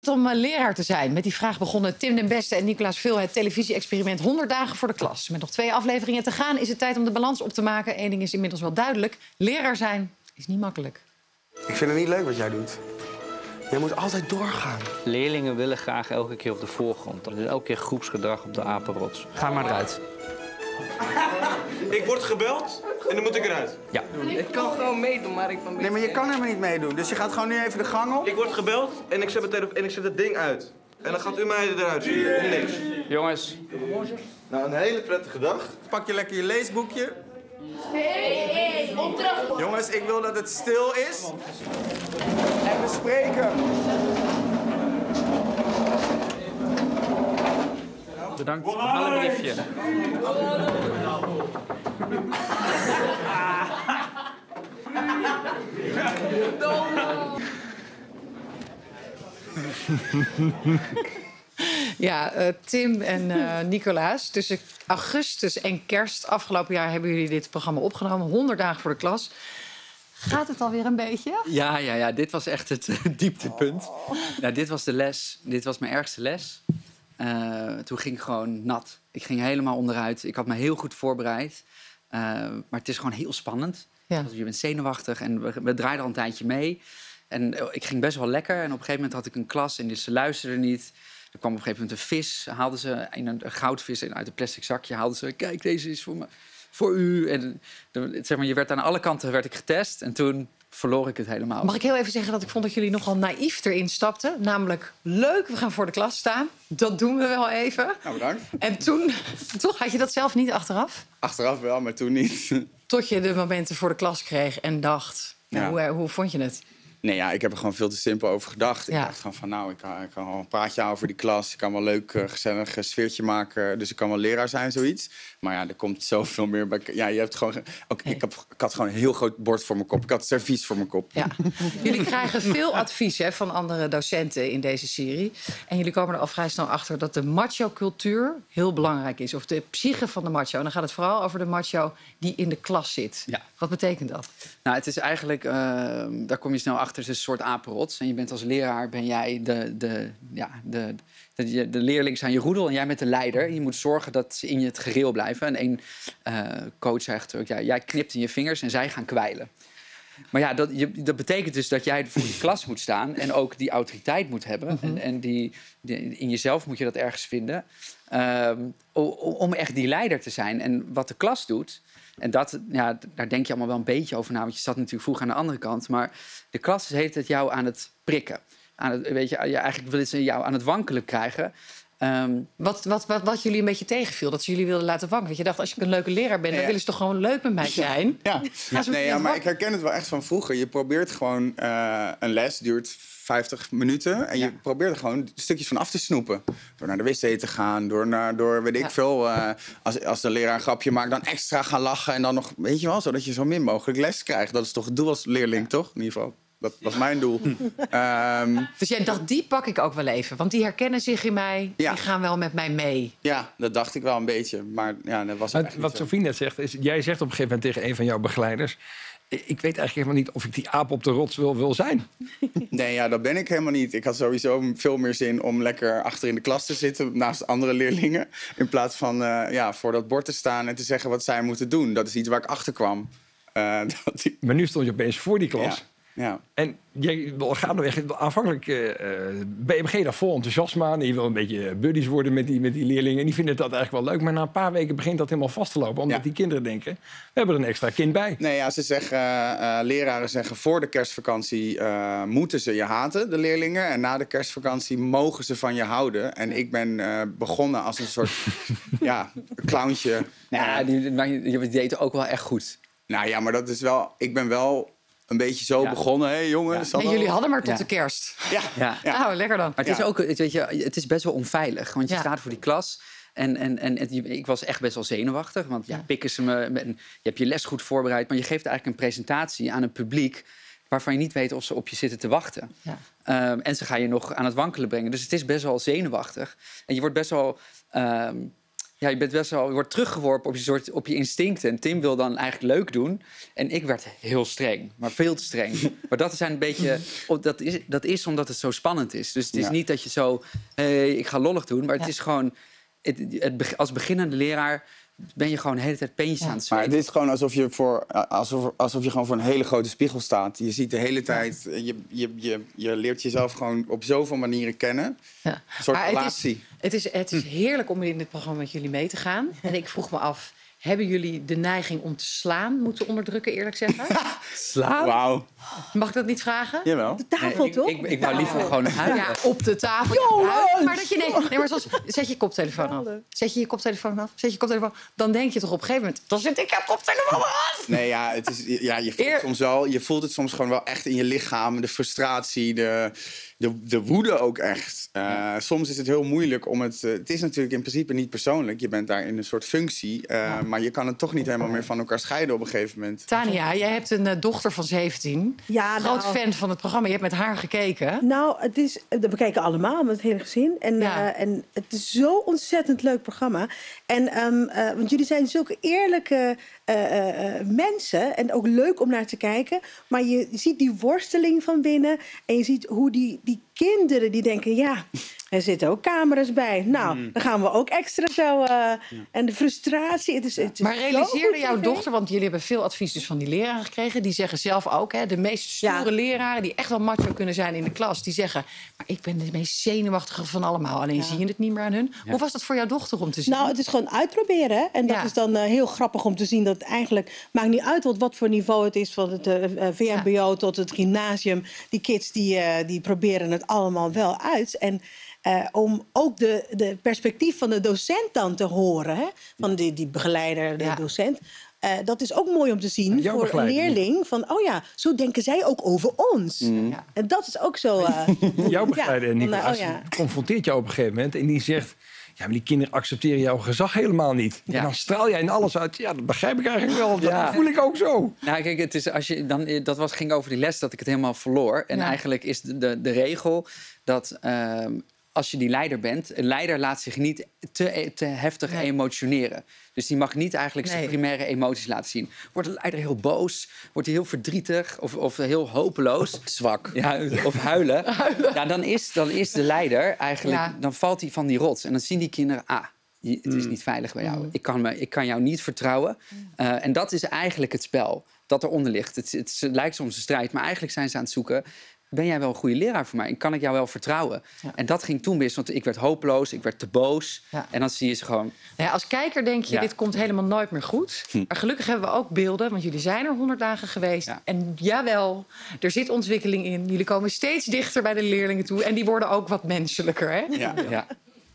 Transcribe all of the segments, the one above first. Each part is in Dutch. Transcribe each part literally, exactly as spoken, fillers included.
Om uh, leraar te zijn. Met die vraag begonnen Tim den Beste en Nicolaas Veel het televisie-experiment honderd dagen voor de klas. Met nog twee afleveringen te gaan is het tijd om de balans op te maken. Eén ding is inmiddels wel duidelijk. Leraar zijn is niet makkelijk. Ik vind het niet leuk wat jij doet. Jij moet altijd doorgaan. Leerlingen willen graag elke keer op de voorgrond. Er is elke keer groepsgedrag op de apenrots. Ga maar eruit. Ik word gebeld en dan moet ik eruit. Ja. Ik kan gewoon meedoen, maar ik ben... Nee, maar je kan helemaal niet meedoen. Dus je gaat gewoon nu even de gang op. Ik word gebeld en ik zet het, en ik zet het ding uit. En dan gaat u mij eruit sturen, om niks. Jongens. Nou, een hele prettige dag. Pak je lekker je leesboekje. Hey, hey, opdracht. Jongens, ik wil dat het stil is. En we spreken. Bedankt. Haal een briefje. Ja, uh, Tim en uh, Nicolaas. Tussen augustus en kerst afgelopen jaar hebben jullie dit programma opgenomen. honderd dagen voor de klas. Gaat het alweer een beetje? Ja, ja, ja, dit was echt het uh, dieptepunt. Oh. Nou, dit was de les. Dit was mijn ergste les. Uh, toen ging ik gewoon nat. Ik ging helemaal onderuit. Ik had me heel goed voorbereid. Uh, maar het is gewoon heel spannend. Ja. Je bent zenuwachtig en we, we draaiden al een tijdje mee. En uh, ik ging best wel lekker. En op een gegeven moment had ik een klas en dus ze luisterden niet. Er kwam op een gegeven moment een vis. Haalden ze een, een goudvis uit een plastic zakje. Haalden ze, kijk, deze is voor, me, voor u. En de, zeg maar, je werd aan alle kanten werd ik getest. En toen verloor ik het helemaal. Mag ik heel even zeggen dat ik vond dat jullie nogal naïef erin stapten? Namelijk, leuk, we gaan voor de klas staan. Dat doen we wel even. Nou, bedankt. En toen, toch, had je dat zelf niet achteraf? Achteraf wel, maar toen niet. Tot je de momenten voor de klas kreeg en dacht, nou, Ja. hoe, hoe vond je het? Nee, ja, ik heb er gewoon veel te simpel over gedacht. Ik Ja. dacht gewoon van, nou, ik kan, ik kan wel een praatje houden voor die klas. Ik kan wel een leuk, uh, gezellig uh, sfeertje maken. Dus ik kan wel leraar zijn, zoiets. Maar ja, er komt zoveel meer bij. Ja, je hebt gewoon... Ook, Nee. ik, heb, ik had gewoon een heel groot bord voor mijn kop. Ik had servies voor mijn kop. Ja. Jullie krijgen veel advies hè, van andere docenten in deze serie. En jullie komen er al vrij snel achter dat de macho-cultuur heel belangrijk is. Of de psyche van de macho. En dan gaat het vooral over de macho die in de klas zit. Ja. Wat betekent dat? Nou, het is eigenlijk, uh, daar kom je snel achter, het is een soort apenrots. En je bent als leraar, ben jij de, de, ja, de, de, de leerlingen zijn je roedel en jij bent de leider. Je moet zorgen dat ze in je het gereel blijven. En één uh, coach zegt ook, ja, jij knipt in je vingers en zij gaan kwijlen. Maar ja, dat, je, dat betekent dus dat jij voor die klas moet staan en ook die autoriteit moet hebben. Mm-hmm. En, en die, die, in jezelf moet je dat ergens vinden. Um, om, om echt die leider te zijn. En wat de klas doet... En dat, ja, daar denk je allemaal wel een beetje over na. Want je zat natuurlijk vroeger aan de andere kant. Maar de klas heeft het jou aan het prikken. Aan het, weet je, eigenlijk willen ze jou aan het wankelen krijgen. Um, Wat, wat, wat, wat jullie een beetje tegenviel, dat ze jullie wilden laten wankelen. Dat je dacht, als ik een leuke leraar ben, Ja, ja. dan willen ze toch gewoon leuk met mij zijn? Ja, Ja, nee, ja maar ik herken het wel echt van vroeger. Je probeert gewoon... Uh, een les duurt vijftig minuten. En je Ja. probeert er gewoon stukjes van af te snoepen. Door naar de wc te gaan, door, naar, door weet ik Ja. veel... Uh, als, als de leraar een grapje maakt, dan extra gaan lachen. En dan nog, weet je wel, zodat je zo min mogelijk les krijgt. Dat is toch het doel als leerling, toch? In ieder geval. Dat was mijn doel. um, Dus jij dacht, die pak ik ook wel even. Want die herkennen zich in mij, Ja. die gaan wel met mij mee. ja, dat dacht ik wel een beetje. Maar ja, dat was ook Maar echt niet wat zo. Sofie net zegt, is... Jij zegt op een gegeven moment tegen een van jouw begeleiders... Ik weet eigenlijk helemaal niet of ik die aap op de rots wil, wil zijn. Nee, ja, dat ben ik helemaal niet. Ik had sowieso veel meer zin om lekker achter in de klas te zitten... naast andere leerlingen. In plaats van uh, ja, voor dat bord te staan en te zeggen wat zij moeten doen. Dat is iets waar ik achter kwam. Uh, dat die... Maar nu stond je opeens voor die klas. Ja. Ja. En jij gaat nou echt aanvankelijk uh, begin je daar vol enthousiasme aan. En je wil een beetje buddies worden met die, met die leerlingen. En die vinden dat eigenlijk wel leuk. Maar na een paar weken begint dat helemaal vast te lopen. Omdat Ja. die kinderen denken, we hebben er een extra kind bij. Nee, ja, ze zeggen, uh, leraren zeggen voor de kerstvakantie uh, moeten ze je haten, de leerlingen. En na de kerstvakantie mogen ze van je houden. En ik ben uh, begonnen als een soort ja, clowntje. nou, die, maar die, die deed ook wel echt goed. Nou ja, maar dat is wel... Ik ben wel een beetje zo Ja. begonnen, hè jongens? Ja. En jullie hadden maar tot Ja. de kerst. Ja, Ja. ja. Nou, lekker dan. Maar het is Ja. ook, het, weet je, het is best wel onveilig. Want je Ja. staat voor die klas. En, en, en het- ik was echt best wel zenuwachtig. Want ja, Ja. pikken ze me. En je hebt je les goed voorbereid. Maar je geeft eigenlijk een presentatie aan een publiek waarvan je niet weet of ze op je zitten te wachten. Ja. Um, en ze gaan je nog aan het wankelen brengen. Dus het is best wel zenuwachtig. En je wordt best wel... Um, Ja, je bent best wel, je wordt teruggeworpen op je, soort, op je instincten. En Tim wil dan eigenlijk leuk doen. En ik werd heel streng, maar veel te streng. Maar dat is een beetje, dat is, dat is omdat het zo spannend is. Dus het is Ja. niet dat je zo, hey, ik ga lollig doen. Maar het Ja. is gewoon, het, het, als beginnende leraar ben je gewoon de hele tijd peentjes Ja. aan het Maar zweten. het is gewoon alsof je, voor, alsof, alsof je gewoon voor een hele grote spiegel staat. Je ziet de hele tijd, je, je, je, je leert jezelf gewoon op zoveel manieren kennen. Ja. Een soort Maar het is, relatie. het, is, het is heerlijk om in dit programma met jullie mee te gaan. En ik vroeg me af, hebben jullie de neiging om te slaan moeten onderdrukken, eerlijk zeggen? Slaan? Wauw. Mag ik dat niet vragen? Jawel. Tafel, ik, toch? ik, ik wou liever gewoon huilen. Ja, op de tafel. Ja, huilen, maar dat je nee, nee, maar zoals, zet je koptelefoon af. Zet je je koptelefoon af. Zet je koptelefoon. Dan denk je toch op een gegeven moment, dan zet ik je koptelefoon af. Nee, ja, het is, ja je, voelt Eer- soms wel, je voelt het soms gewoon wel echt in je lichaam. De frustratie, de, de, de woede ook echt. Uh, soms is het heel moeilijk om het... Uh, het is natuurlijk in principe niet persoonlijk. Je bent daar in een soort functie. Uh, ja. Maar je kan het toch niet helemaal meer van elkaar scheiden op een gegeven moment. Tania, jij hebt een uh, dochter van zeventien. Ja, Groot nou, fan van het programma. Je hebt met haar gekeken. Nou, het is, we kijken allemaal met het hele gezin. En, Ja. uh, en het is zo'n ontzettend leuk programma. En, um, uh, want jullie zijn zulke eerlijke uh, uh, mensen. En ook leuk om naar te kijken. Maar je ziet die worsteling van binnen. En je ziet hoe die, die kinderen die denken... ja, er zitten ook camera's bij. Nou, Mm. dan gaan we ook extra zo... Uh, ja. En de frustratie, het is, het is Maar zo realiseerde goed jouw tv. dochter, want jullie hebben veel advies dus van die leraren gekregen. Die zeggen zelf ook, hè, de meest stoere Ja. leraren... die echt wel macho kunnen zijn in de klas, die zeggen... maar ik ben de meest zenuwachtige van allemaal. Alleen Ja. zie je het niet meer aan hun. Ja. Hoe was dat voor jouw dochter om te zien? Nou, het is gewoon uitproberen. Hè? En dat Ja. is dan uh, heel grappig om te zien dat het eigenlijk... maakt niet uit wat, wat voor niveau het is, van het uh, V M B O Ja. tot het gymnasium. Die kids die, uh, die proberen het allemaal wel uit. En uh, om ook de, de perspectief van de docent dan te horen... Hè? Van die, die begeleider, de Ja. docent... Uh, dat is ook mooi om te zien Jouw voor een begeleiding. leerling. Van, oh ja, zo denken zij ook over ons. Ja. En dat is ook zo... Uh, Jouw begeleider, ja, Nicolaas, nou, oh ja. confronteert jou op een gegeven moment en die zegt... ja, maar die kinderen accepteren jouw gezag helemaal niet. Ja. En dan straal jij in alles uit. Ja, dat begrijp ik eigenlijk wel. Dat Ja. voel ik ook zo. Nou, kijk, het is als je dan, dat was, ging over die les dat ik het helemaal verloor. En Ja. eigenlijk is de, de, de regel dat ehm, als je die leider bent... een leider laat zich niet te, te heftig Nee. emotioneren. Dus die mag niet eigenlijk zijn Nee. primaire emoties laten zien. Wordt de leider heel boos, wordt hij heel verdrietig of, of heel hopeloos... Zwak. Ja, of huilen. Ja, dan, is, dan is de leider eigenlijk... Ja. dan valt hij van die rots. En dan zien die kinderen... ah, je- het is niet veilig bij jou. Ik kan, me, ik kan jou niet vertrouwen. Uh, en dat is eigenlijk het spel dat eronder ligt. Het, het, het lijkt soms een strijd, maar eigenlijk zijn ze aan het zoeken... ben jij wel een goede leraar voor mij? En kan ik jou wel vertrouwen? Ja. En dat ging toen mis, want ik werd hopeloos, ik werd te boos. Ja. En dan zie je ze gewoon... Nou ja, als kijker denk je, Ja. dit komt helemaal nooit meer goed. Maar gelukkig hebben we ook beelden, want jullie zijn er honderd dagen geweest. Ja. En jawel, er zit ontwikkeling in. Jullie komen steeds dichter bij de leerlingen toe. En die worden ook wat menselijker, hè? Ja. Ja.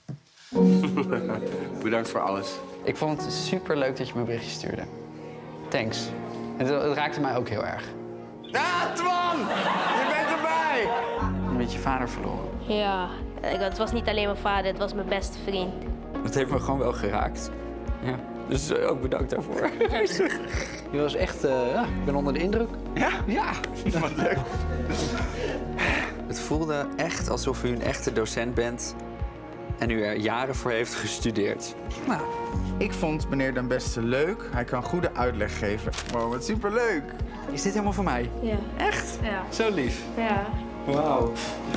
Bedankt voor alles. Ik vond het super leuk dat je me een berichtje stuurde. Thanks. Het, het raakte mij ook heel erg. Ja, Twan! Je bent erbij! Je bent je vader verloren. Ja, ik- het was niet alleen mijn vader, het was mijn beste vriend. Dat heeft me gewoon wel geraakt. Ja. Dus uh, ook bedankt daarvoor. Je was echt, uh, ja, ik ben onder de indruk. Ja? Ja. Wat leuk. Het voelde echt alsof u een echte docent bent en u er jaren voor heeft gestudeerd. Nou, ik vond meneer Den Beste leuk. Hij kan goede uitleg geven. Wow, wat superleuk. Is dit helemaal voor mij? Ja. Echt? Ja. Zo lief. Ja. Wauw.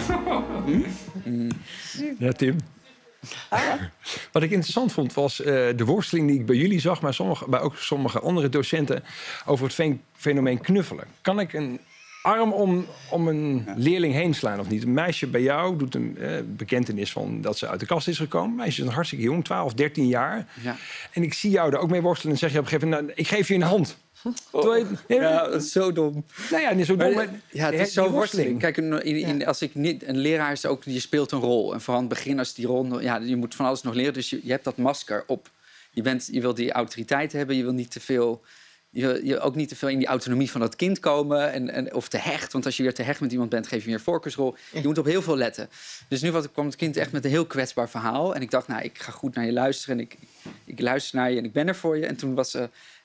Ja, Tim. Wat ik interessant vond was uh, de worsteling die ik bij jullie zag... maar sommige, bij ook sommige andere docenten over het fen- fenomeen knuffelen. Kan ik een arm om, om een ja. leerling heen slaan of niet? Een meisje bij jou doet een uh, bekentenis van dat ze uit de kast is gekomen. Meisje is een hartstikke jong, twaalf, dertien jaar. Ja. En ik zie jou er ook mee worstelen en zeg je op een gegeven moment... Nou, ik geef je een hand. Oh. Je, nee, ja, dat is zo dom. Nou ja, niet zo dom. Maar, ja, het is zo worsteling. Kijk, in, in, ja. als ik niet, een leraar is ook, je speelt een rol. En vooral aan het begin, als die rol, ja, je moet van alles nog leren. Dus je, je hebt dat masker op. Je, bent, je wil die autoriteit hebben, je wil niet te veel... Je wil je ook niet te veel in die autonomie van dat kind komen. En, en, of te hecht. Want als je weer te hecht met iemand bent, geef je weer een voorkeursrol. Je moet op heel veel letten. Dus nu kwam het kind echt met een heel kwetsbaar verhaal. En ik dacht, nou, ik ga goed naar je luisteren. En ik, ik luister naar je en ik ben er voor je. En toen was uh,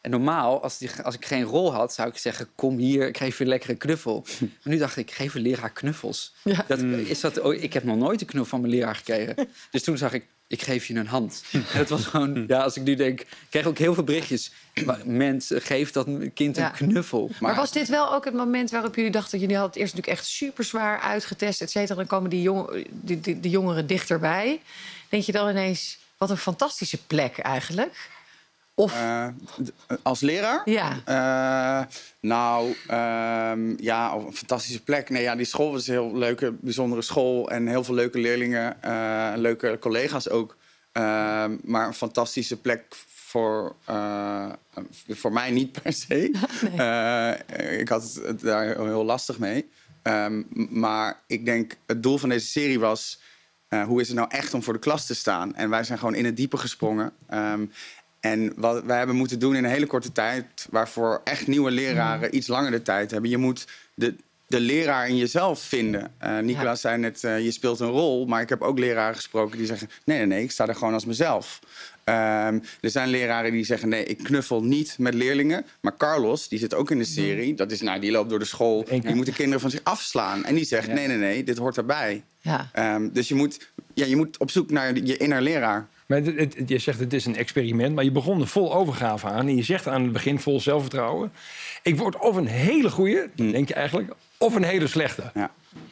En normaal, als, die, als ik geen rol had, zou ik zeggen... kom hier, ik geef je een lekkere knuffel. Maar nu dacht ik, ik geef een leraar knuffels. Ja. Dat, is dat, oh, ik heb nog nooit een knuffel van mijn leraar gekregen. Dus toen zag ik, ik geef je een hand. En dat was gewoon, ja, als ik nu denk... Ik krijg ook heel veel berichtjes. Mens, geef dat kind een Ja. knuffel. Maar, maar was dit wel ook het moment waarop jullie dachten... jullie hadden het eerst natuurlijk echt super zwaar uitgetest, et cetera. Dan komen die, jong, die, die, die jongeren dichterbij. Denk je dan ineens, wat een fantastische plek eigenlijk... Of... Uh, als leraar? Ja. Uh, nou, um, ja, een fantastische plek. Nee, ja, die school was een heel leuke, bijzondere school. En heel veel leuke leerlingen, uh, leuke collega's ook. Uh, maar een fantastische plek voor, uh, voor mij niet per se. Nee. Uh, ik had het daar heel lastig mee. Um, maar ik denk, het doel van deze serie was... Uh, hoe is het nou echt om voor de klas te staan? En wij zijn gewoon in het diepe gesprongen. Um, En wat wij hebben moeten doen in een hele korte tijd... waarvoor echt nieuwe leraren mm. iets langer de tijd hebben. Je moet de, de leraar in jezelf vinden. Uh, Nicola ja. zei net, uh, je speelt een rol. Maar ik heb ook leraren gesproken die zeggen... nee, nee, nee, ik sta er gewoon als mezelf. Um, er zijn leraren die zeggen... nee, ik knuffel niet met leerlingen. Maar Carlos, die zit ook in de serie. Dat is, nou, die loopt door de school. Die ja. moet de kinderen van zich afslaan. En die zegt, ja. nee, nee, nee, dit hoort erbij. Ja. Um, dus je moet, ja, je moet op zoek naar je inner leraar. Maar het, het, je zegt het is een experiment, maar je begon er vol overgave aan. En je zegt aan het begin vol zelfvertrouwen... ik word of een hele goeie, hmm. denk je eigenlijk... of een hele slechte. Ja.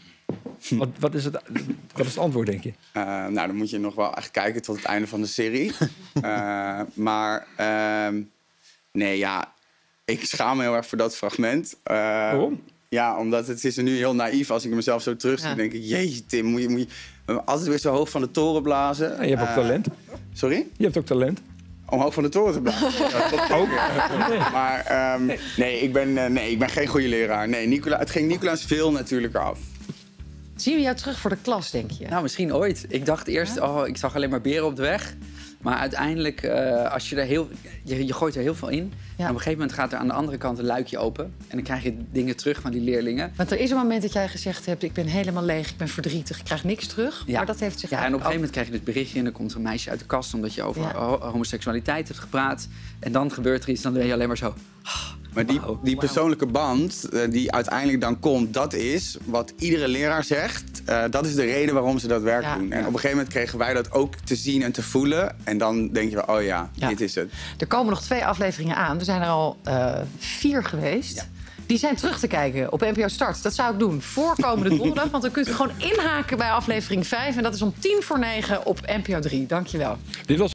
Wat, wat, is het, wat is het antwoord, denk je? Uh, nou, dan moet je nog wel echt kijken tot het einde van de serie. uh, maar uh, nee, ja, ik schaam me heel erg voor dat fragment. Uh, Waarom? Ja, omdat het is nu heel naïef. Als ik mezelf zo terug zie, ja. denk ik... jeetje, Tim, moet je, moet je altijd weer zo hoog van de toren blazen. Ja, je hebt ook uh, talent. Sorry? Je hebt ook talent. Om hoog van de toren te blazen? Ja, dat ook. Nee. Maar um, nee, ik ben, uh, nee, ik ben geen goede leraar. Nee, Nicola, het ging Nicolaas veel natuurlijker af. Zien we jou terug voor de klas, denk je? Nou, misschien ooit. Ik dacht eerst, ja? oh, ik zag alleen maar beren op de weg. Maar uiteindelijk, uh, als je er heel, je, je gooit er heel veel in. Ja. En op een gegeven moment gaat er aan de andere kant een luikje open. En dan krijg je dingen terug van die leerlingen. Want er is een moment dat jij gezegd hebt... ik ben helemaal leeg, ik ben verdrietig, ik krijg niks terug. Ja. Maar dat heeft zich ja, en op een gegeven moment krijg je dit berichtje... en dan komt er een meisje uit de kast omdat je over ja. homoseksualiteit hebt gepraat. En dan gebeurt er iets, dan ben je alleen maar zo... Maar die, die persoonlijke band uh, die uiteindelijk dan komt... dat is wat iedere leraar zegt. Uh, dat is de reden waarom ze dat werk ja. doen. En op een gegeven moment kregen wij dat ook te zien en te voelen. En dan denk je wel, oh ja, ja, dit is het. Er komen nog twee afleveringen aan. Er zijn er al uh, vier geweest. Ja. Die zijn terug te kijken op N P O Start. Dat zou ik doen voor komende donderdag. Want dan kunt u gewoon inhaken bij aflevering vijf. En dat is om tien voor negen op N P O drie. Dank je wel. Dit was